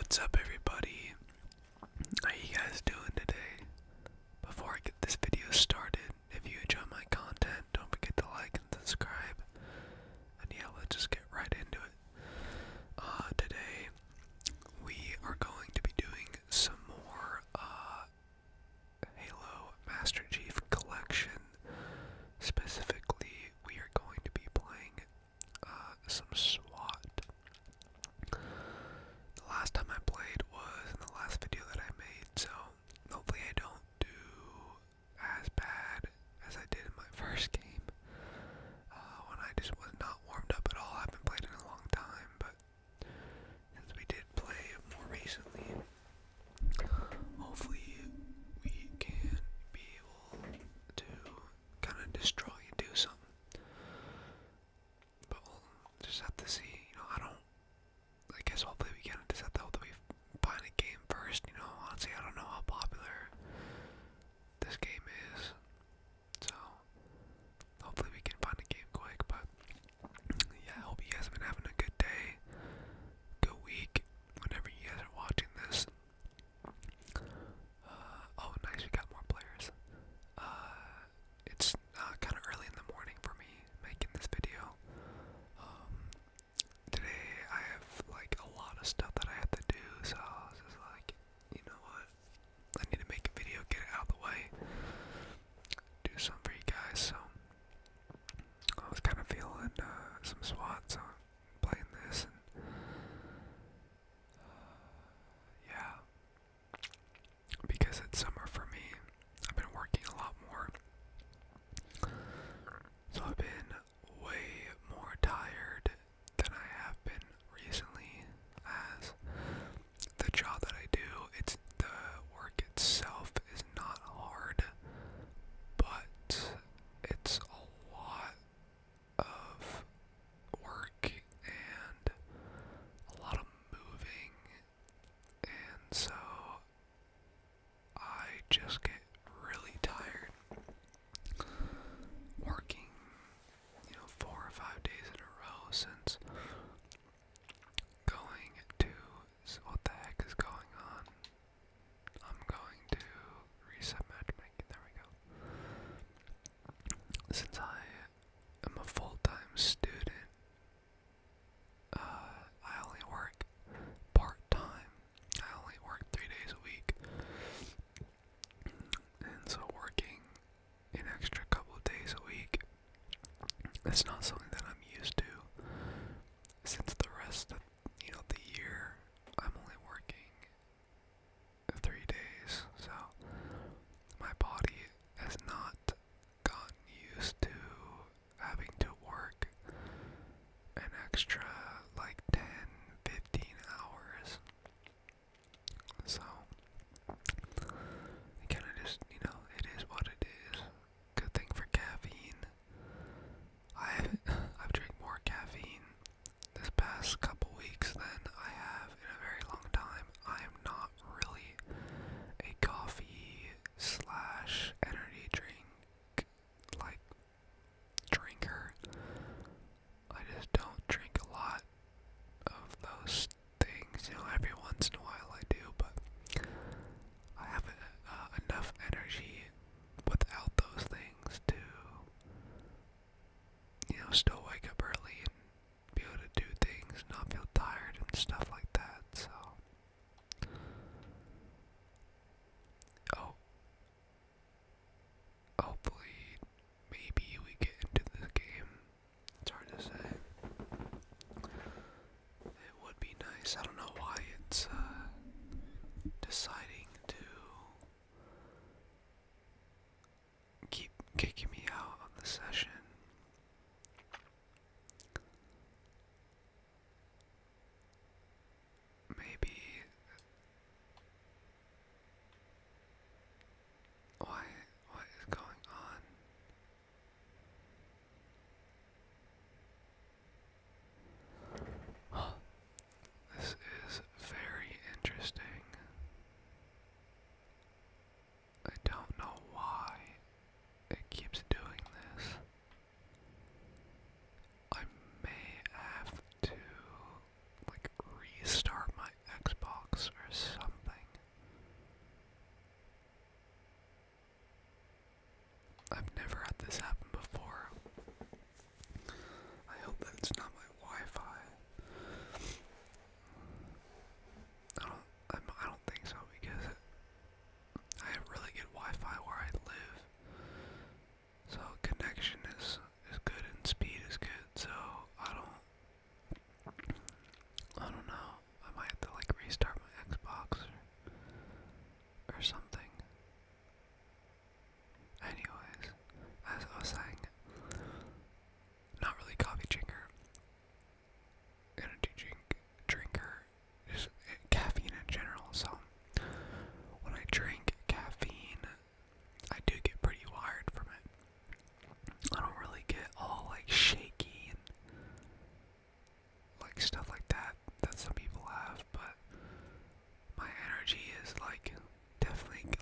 What's up, everybody? How you guys doing today? Before I get this video started, if you enjoy my content, don't forget to like and subscribe. And yeah, let's just get right into it. Today we are going to be doing some more Halo Master Chief Collection. Specifically, we are going to be playing some SWAT. The last time I played was in the last video that I made, so hopefully I don't do as bad as I did in my first game, when I just was not warmed up at all. I haven't played in a long time, but since we did play more recently, hopefully we can be able to kind of destroy and do something. But we'll just have to see. I guess hopefully we can just have to hope that we find a game first. Honestly, I don't know how popular this game is, so hopefully we can find a game quick. But yeah, I hope you guys have been having a good day, good week, whenever you guys are watching this. Oh, nice, we got more players. It's kind of early in the morning for me making this video. Today I have like a lot of stuff that I have to do, so I was just like, you know what? I need to make a video, get it out of the way, do something for you guys. So I was kind of feeling some SWAT, so I'm playing this, and yeah, because it's summer for me, I've been working a lot more, so I've been way more tired than I have been recently, as the job that I do, the work itself is not hard, but it's a lot of work and a lot of moving, and so I just get really tired working, 4 or 5 days in a row since going to, so what the heck is going on? I'm going to reset matchmaking, there we go. Since I am a full-time student, I only work part-time. I only work 3 days a week. And so working an extra couple of days a week, it's not something that I'm used to, since the rest of, the year, I'm only working 3 days, so my body has not gotten used to having to work an extra like 10, 15 hours. So it kind of just, it is what it is. Good thing for caffeine. I've drank more caffeine this past couple weeks than I have in a very long time. I am not really a coffee slash energy drink like drinker. I just don't drink a lot of those things. Every once in a while I do, but I have enough energy without those things to, still wake up early and be able to do things, not feel tired and stuff like that. So, hopefully, maybe we get into this game. It's hard to say. It would be nice. I don't know why it's deciding to keep kicking me out of the session. or something. Anyways, as I was saying, not really coffee drinker, energy drinker, just caffeine in general. So when I drink caffeine, I do get pretty wired from it. I don't really get all like shaky and like stuff like that some people have, but my energy is like definitely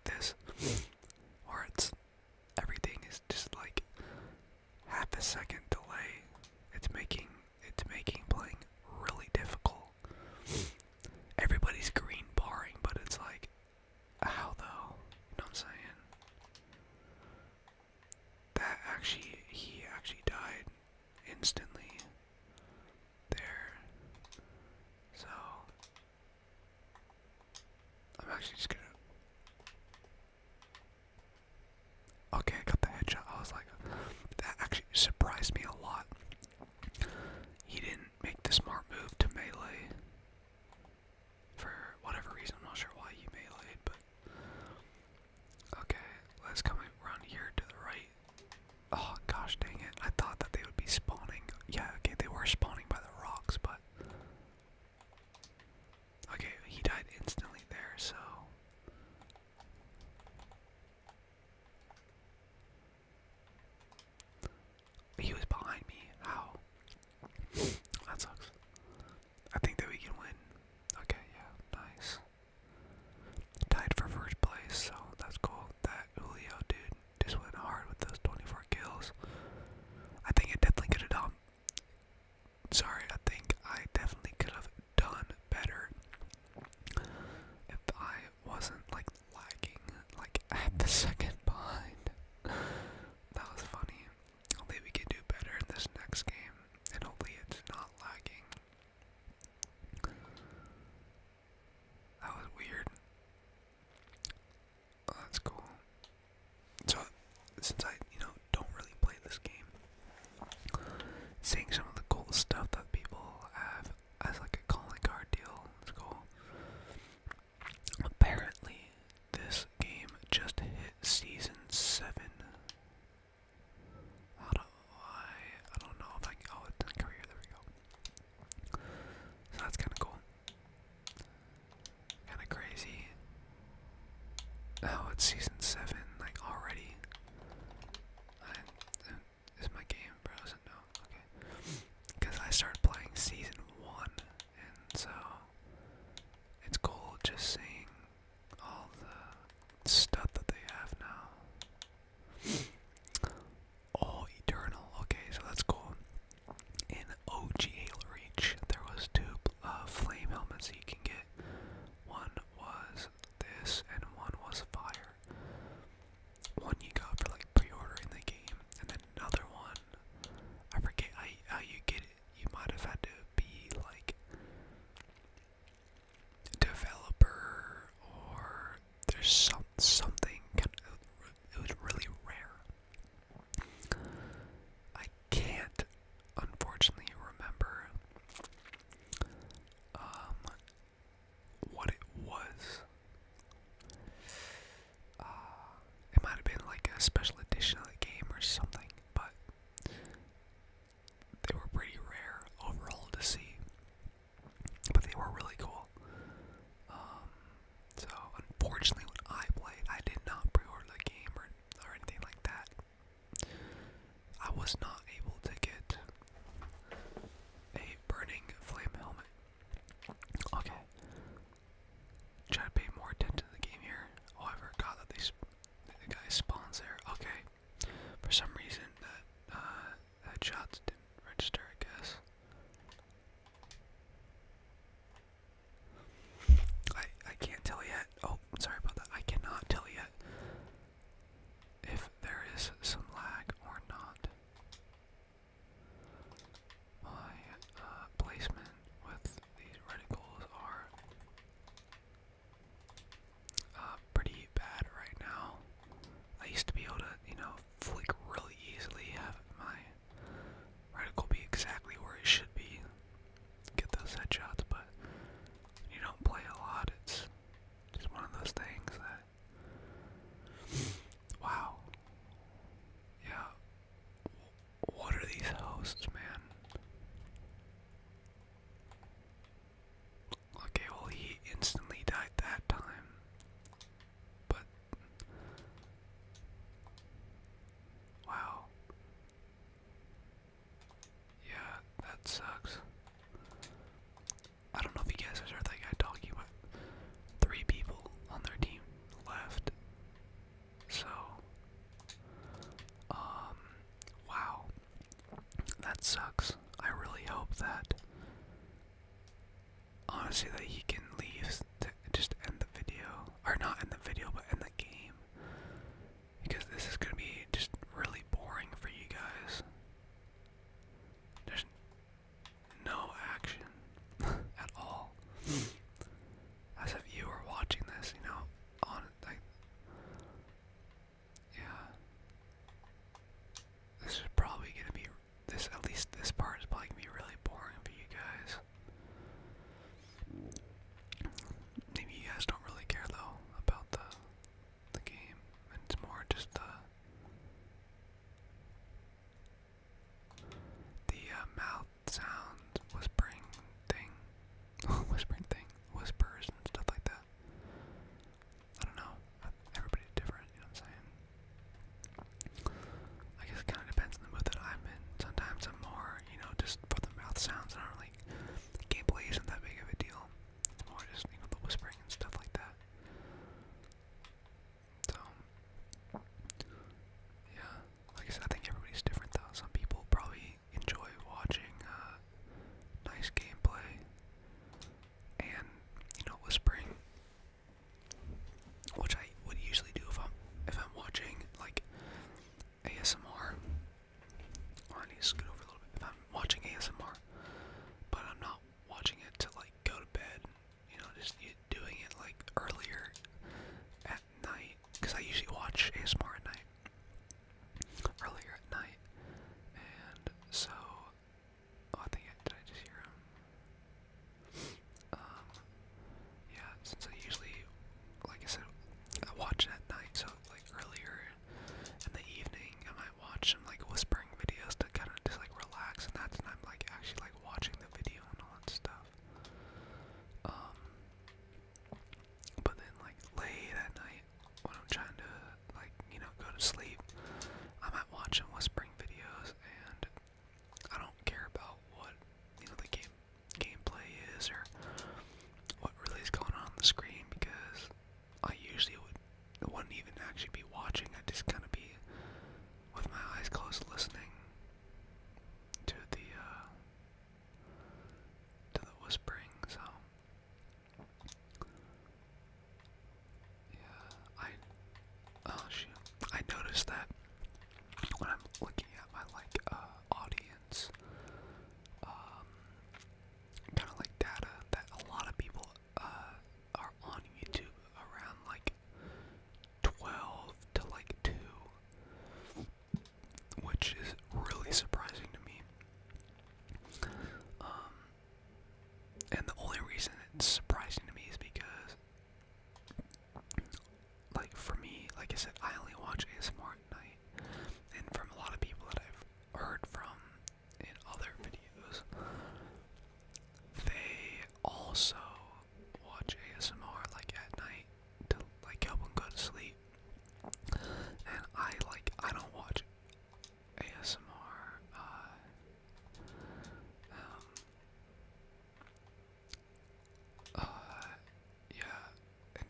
this, where it's everything is just like half a second delay. It's making playing really difficult. Everybody's green barring, but it's like, how though? You know what I'm saying? He actually died instantly there. So, I'm actually just gonna. Okay, I got the headshot. I was like, that actually surprised me a lot. He didn't make the smart move to melee. For whatever reason, I'm not sure why he meleeed, but. Okay, let's come around here to the right. Oh gosh dang it. I thought that they would be spawning. Yeah, okay, they were spawning by the rocks, but. Okay, he died instantly there, so. He was behind me. How? That sucks. I think that we can win. Okay, yeah, nice. Tied for first place, so that's cool. That Julio dude just went hard with those 24 kills. I think it definitely could have done. Sorry, I think I definitely could have done better if I wasn't like lagging like at the second behind. That was funny. Hopefully we can do better in this next game, and hopefully it's not lagging. That was weird. Oh, that's cool. So, since I, don't really play this game, seeing some of the cool stuff that people have as like a calling card deal, it's cool. Apparently, this game just hit season 7. I don't know if I can, oh, it's in career, there we go. So that's kinda cool. Kinda crazy. Oh, it's season 7, like already. Is my game browsing? No, okay. Because I started playing season 1, and so it's cool just seeing all the stuff that they have now. Oh, Eternal. Okay, so that's cool. In OG Halo Reach, there was 2 flame helmets you can get. One was this, and one was fire. One you got for like pre-ordering the game, and then another one, I forget how you get it. You might have had to be like developer, or there's something it was really rare. I can't unfortunately remember what it was. It might have been like a special edition of the game or something, but they were pretty rare overall to see. But they were really cool. So unfortunately when I played, I did not pre-order the game or anything like that. I was not able to get a burning flame helmet. Okay. Try to pay more attention to the game here. Oh, I forgot that the guy spawns there. Okay. For some reason that shots didn't register, I guess. I can't tell yet. Oh, sorry about that. I cannot tell yet if there is some lag or not. My placement with these reticles are pretty bad right now. I used to be able to, flick really easily.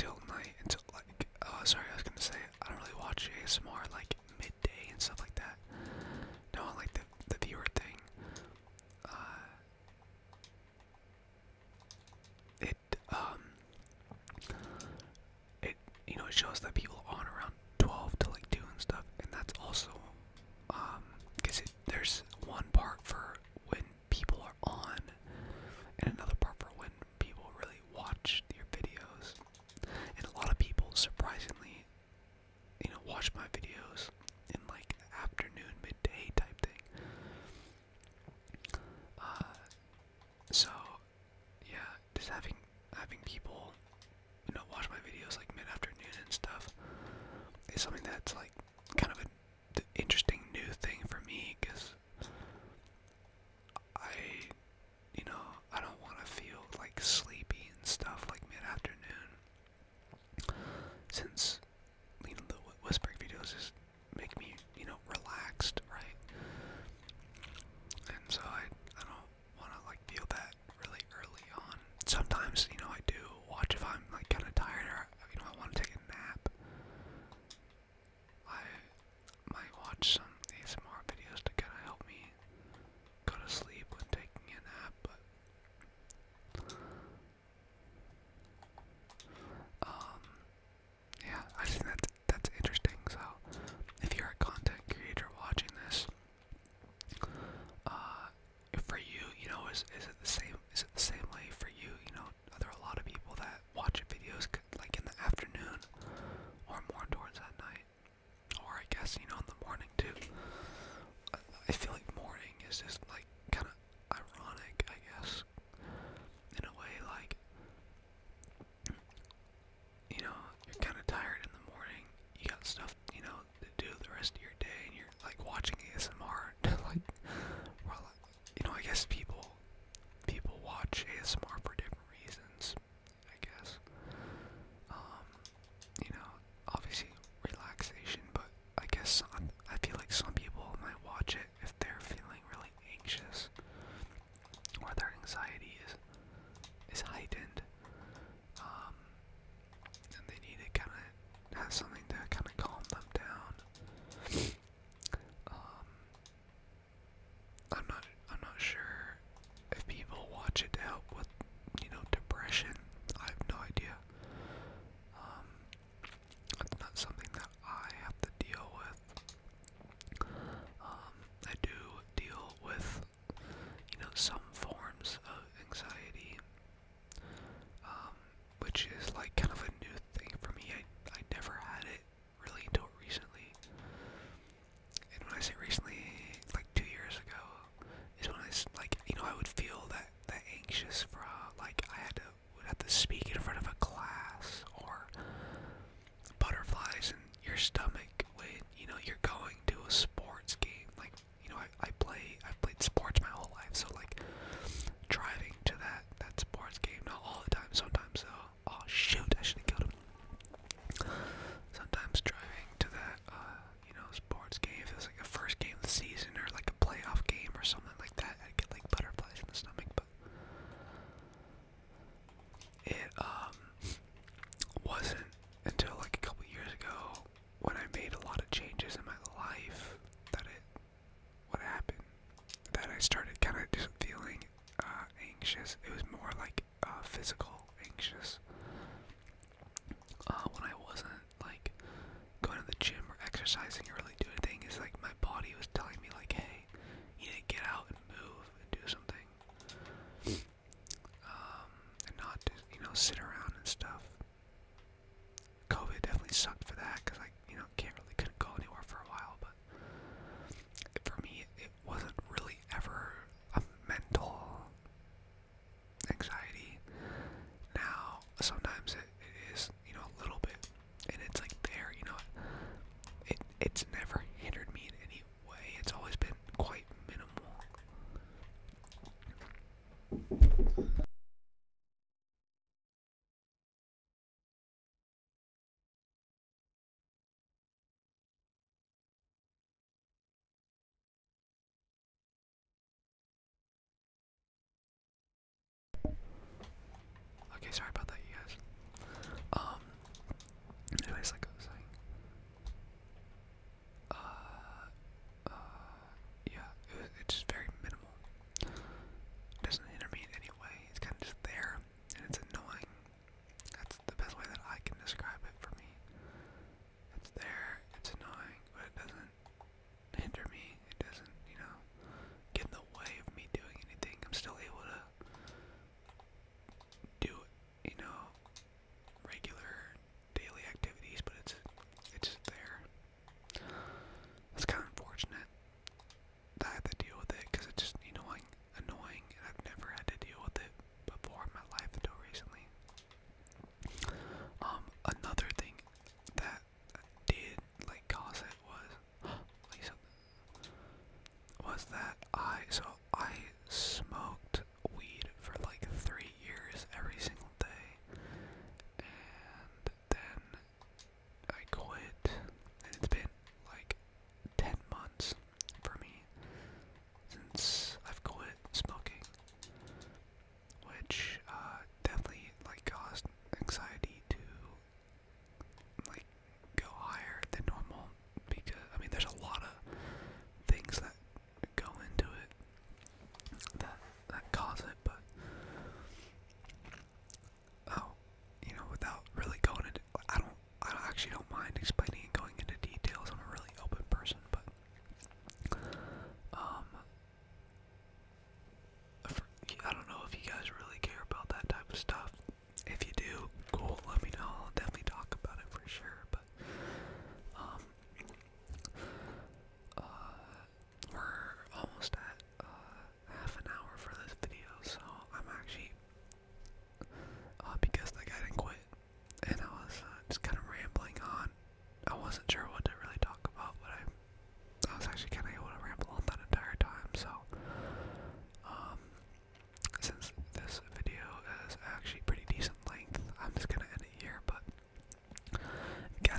till night, until like, sorry, I was gonna say, I don't really watch ASMR like midday and stuff like that. No, I like the viewer thing. Uh, it, it, it shows that people are on around 12 to like 2 and stuff, and that's also, because there's one part for when people are on, and another part for when people really watch your videos. And a lot of people, surprisingly, watch my videos in like afternoon, midday type thing. So yeah, just having people, watch my videos like mid-afternoon and stuff is something that's like kind of an interesting new thing for me, because I, I don't want to feel like sleepy and stuff like mid-afternoon, since the whispering videos just make me, relaxed, right? And so I don't want to like feel that really early on. Sometimes, I do watch if I'm like kind of tired, or I want to take a nap. I might watch some ASMR videos to kind of help me go to sleep when taking a nap, but yeah, I think that's interesting. So if you're a content creator watching this, for you, is it the same? Is it the same way for you? Are there a lot of people that watch your videos like in the afternoon or more towards that night, or I guess in the morning too? I feel like morning is just like kind of ironic, I guess, in a way. Like, you're kind of tired in the morning. You got stuff, to do the rest of your day, and you're like watching ASMR to like, well, I guess people watch ASMR for different reasons, I guess. Um, obviously relaxation, but I guess I feel like some people might watch it if they're feeling really anxious, or their anxiety is heightened, and they need to kind of have something to kind of calm them down. Um, I'm not sure if people watch it to help with, depression. I have no idea. Um, it's not something that I have to deal with. I do deal with, some forms of anxiety, which is like kind of a new thing for me. I never had it really until recently. And when I say recently, like 2 years ago, is when like, I would feel that anxious for, like, would have to speak in front of a class, or butterflies in your stomach when, you're going to a sports game. Like, I've played sports my whole life, so like, driving to that sports game, not all the time, sometimes though. Oh shoot, I should have killed him. Sometimes driving to that, sports game, if it was like a first game of the season, or like a playoff game or something like that, I'd get like butterflies in the stomach. But it wasn't until like a couple years ago, when I made a lot of changes in my life, that what happened, that I started kind of just feeling anxious. It was more like physical anxious, when I wasn't like going to the gym or exercising or really doing anything. Is like my body was telling me like, hey, you need to get out and move and do something, and not just, sit around and stuff. COVID definitely sucked for that, because I, couldn't go anywhere for a while. But for me, it wasn't really ever a mental anxiety. Now, sometimes it is, a little bit, and it's like there, it's never hindered me in any way. It's always been quite minimal. Okay, sorry about that, you guys.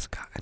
has got